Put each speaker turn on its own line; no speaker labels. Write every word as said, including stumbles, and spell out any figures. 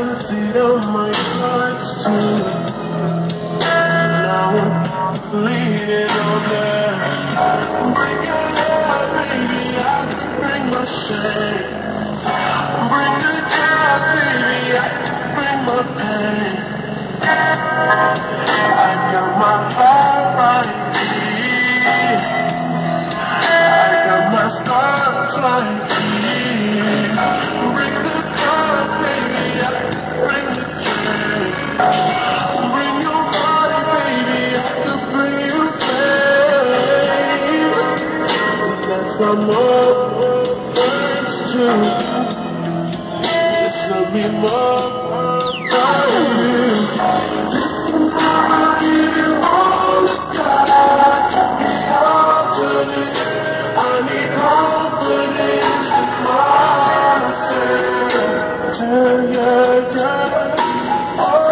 seat of my heart's too. Now I'm bleeding on there. Bring your love, baby, I can bring my shame. Bring the jazz, baby, I can bring my pain. I got my heart right here. I got my scars right here. Bring the cars, baby, I can bring the train. Bring your body, baby, I can bring you fame. That's my more words too. Listen me more about you. Listen, I'll give you all you got. Be confident. I need confidence in myself. Yeah, yeah, yeah. Oh,